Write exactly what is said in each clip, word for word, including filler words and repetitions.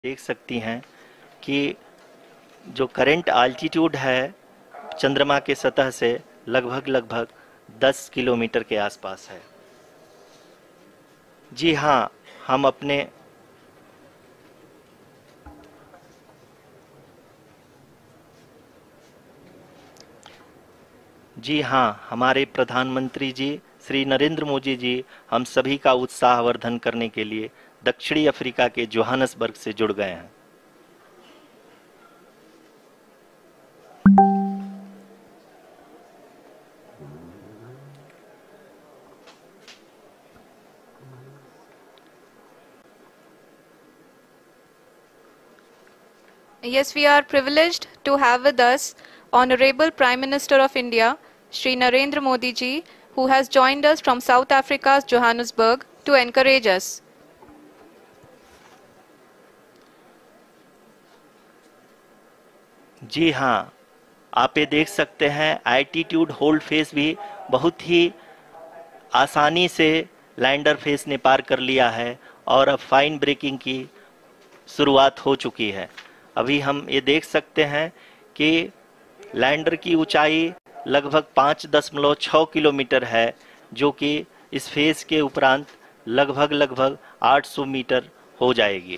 देख सकती हैं कि जो करंट आल्टीट्यूड है चंद्रमा के सतह से लगभग लगभग दस किलोमीटर के आसपास है। जी हाँ, हम अपने जी हाँ, हमारे प्रधानमंत्री जी श्री नरेंद्र मोदी जी हम सभी का उत्साहवर्धन करने के लिए दक्षिणी अफ्रीका के जोहानसबर्ग से जुड़ गए हैं। Yes, we are privileged to have with us Honorable Prime Minister of India, Shri Narendra Modi ji, who has joined us from South Africa's Johannesburg to encourage us. जी हाँ, आप ये देख सकते हैं एल्टीट्यूड होल्ड फेस भी बहुत ही आसानी से लैंडर फेस ने पार कर लिया है और अब फाइन ब्रेकिंग की शुरुआत हो चुकी है। अभी हम ये देख सकते हैं कि लैंडर की ऊंचाई लगभग पाँच दशमलव छः किलोमीटर है, जो कि इस फेस के उपरांत लगभग लगभग आठ सौ मीटर हो जाएगी।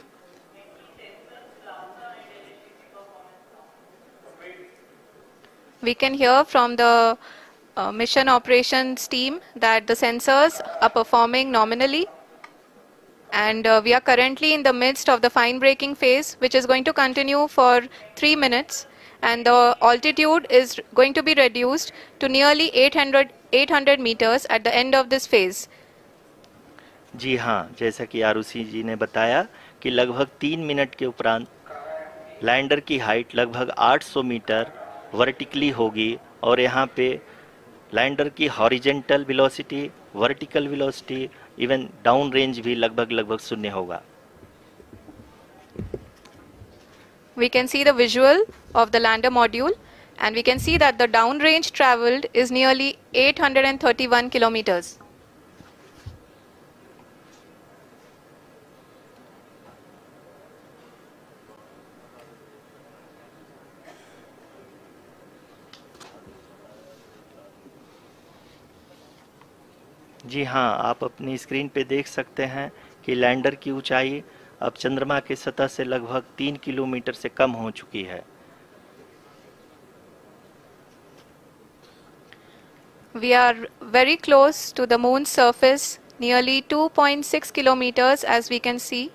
We can hear from the uh, mission operations team that the sensors are performing nominally, and uh, we are currently in the midst of the fine braking phase, which is going to continue for three minutes, and the altitude is going to be reduced to nearly eight hundred meters at the end of this phase. जी हाँ, जैसा कि आरुषि जी ने बताया कि लगभग तीन minute के उपरांत लैंडर की हाइट लगभग आठ सौ मीटर वर्टिकली होगी और यहाँ पे लैंडर की horizontal velocity, vertical velocity, even down range भी लगभग लगभग शून्य होगा। We can see the visual of the lander module, and we can see that the down range traveled is nearly eight hundred thirty-one kilometers. जी हाँ, आप अपनी screen पे देख सकते हैं कि लैंडर की ऊंचाई अब चंद्रमा के सतह से लगभग तीन किलोमीटर से कम हो चुकी है। We are very close to the moon's surface, nearly two point six kilometers, as we can see.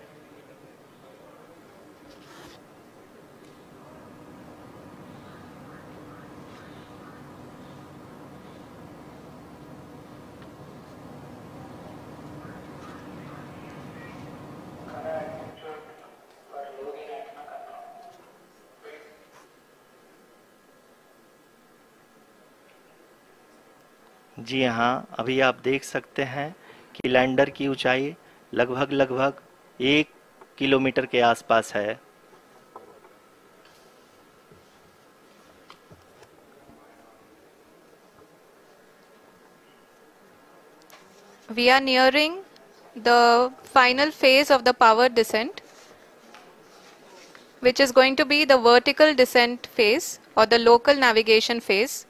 जी हाँ, अभी आप देख सकते हैं कि लैंडर की ऊंचाई लगभग लगभग एक किलोमीटर के आसपास है। We are nearing the final phase of the power descent, which is going to be the vertical descent phase or the local navigation phase.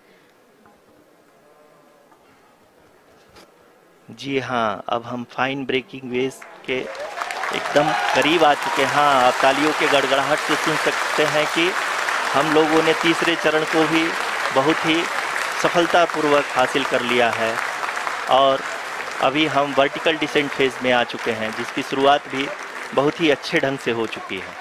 जी हाँ, अब हम फाइन ब्रेकिंग वेव के एकदम करीब आ चुके हैं। हाँ, आप तालियों के गड़गड़ाहट से सुन सकते हैं कि हम लोगों ने तीसरे चरण को भी बहुत ही सफलतापूर्वक हासिल कर लिया है और अभी हम वर्टिकल डिसेंट फेज में आ चुके हैं, जिसकी शुरुआत भी बहुत ही अच्छे ढंग से हो चुकी है।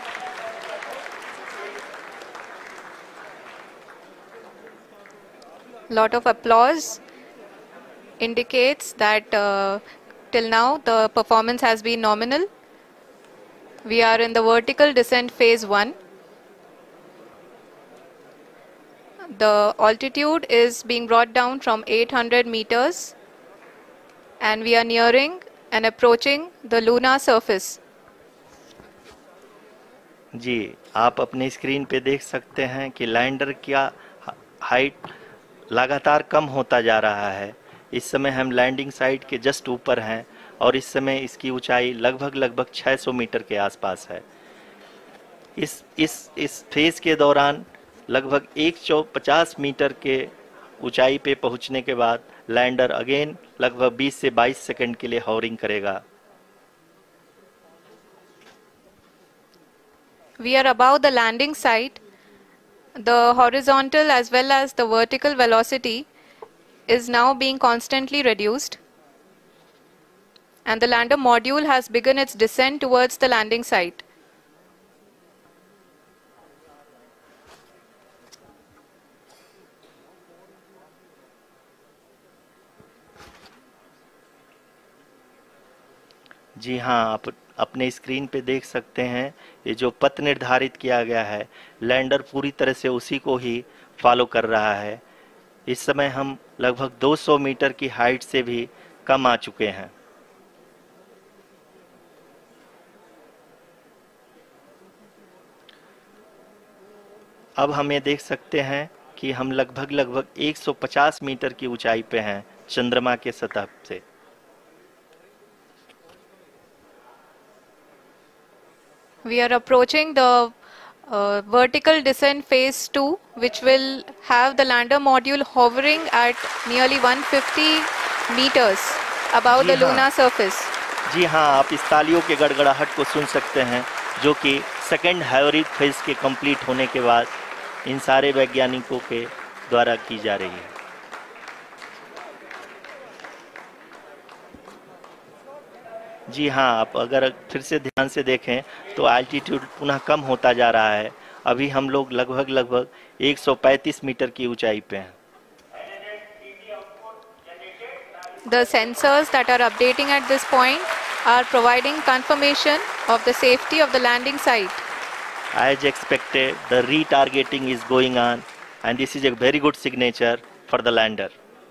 Lot of applause indicates that uh, till now the performance has been nominal. We are in the vertical descent phase one. The altitude is being brought down from eight hundred meters, and we are nearing and approaching the lunar surface. जी, आप अपने screen पे देख सकते हैं कि lander का height लगातार कम होता जा रहा है। इस समय हम लैंडिंग साइट के जस्ट ऊपर हैं और इस समय इसकी ऊंचाई लगभग लगभग छह सौ मीटर के आसपास है। इस इस इस फेज के दौरान लगभग एक सौ पचास मीटर के ऊंचाई पे पहुंचने के बाद लैंडर अगेन लगभग बीस से बाईस सेकंड के लिए हॉवरिंग करेगा। We are above the landing site. The horizontal as well as the vertical velocity is now being constantly reduced. And the lander module has begun its descent towards the landing site. जी हाँ, आप अपने screen पे देख सकते हैं ये जो पथ निर्धारित किया गया है, लैंडर पूरी तरह से उसी को ही फॉलो कर रहा है। इस समय हम लगभग दो सौ मीटर की हाइट से भी कम आ चुके हैं। अब हम ये देख सकते हैं कि हम लगभग लगभग एक सौ पचास मीटर की ऊंचाई पे हैं चंद्रमा के सतह से। We are approaching the uh, vertical descent phase two, which will have the lander module hovering at nearly one hundred fifty meters above ji the हाँ। lunar surface. जी हाँ, आप इस तालियों के गड़गड़ाहट को सुन सकते हैं जो कि सेकेंड हाइब्रिड फेज के कंप्लीट होने के बाद इन सारे वैज्ञानिकों के द्वारा की जा रही है। जी हाँ, आप अगर फिर से ध्यान से देखें तो एल्टीट्यूड पुनः कम होता जा रहा है। अभी हम लोग लगभग लगभग एक सौ पैंतीस मीटर की ऊंचाई पे हैं। The sensors that are updating at this point are providing confirmation of the safety of the landing site. As expected, the retargeting is going on and this is a very good signature for the lander.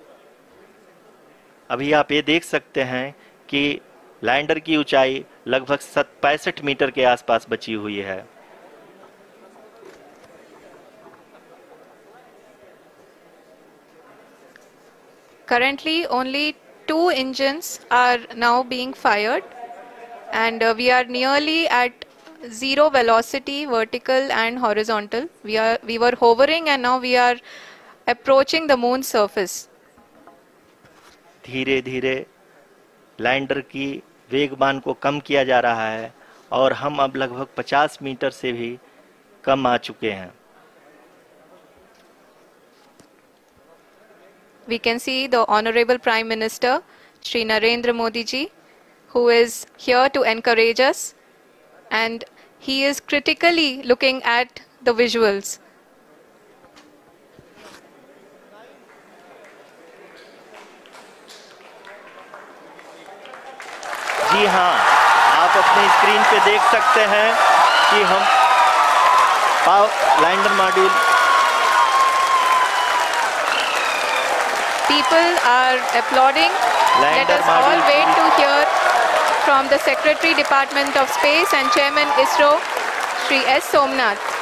अभी आप ये देख सकते हैं कि lander की ऊंचाई लगभग पैंसठ मीटर के आसपास बची हुई है। Currently, only two engines are now being fired, and uh, we are nearly at zero velocity, vertical and horizontal. We are we were hovering, and now we are approaching the moon's surface. धीरे धीरे lander की वेगमान को कम किया जा रहा है और हम अब लगभग पचास मीटर से भी कम आ चुके हैं। We can see the Honorable Prime Minister, Shri Narendra Modi ji, who is here to encourage us, and he is critically looking at the visuals. जी हाँ, आप अपने स्क्रीन पे देख सकते हैं कि हम lander module People are applauding. Let us all wait to hear from the Secretary Department of Space and Chairman ISRO, Shri S. Somnath.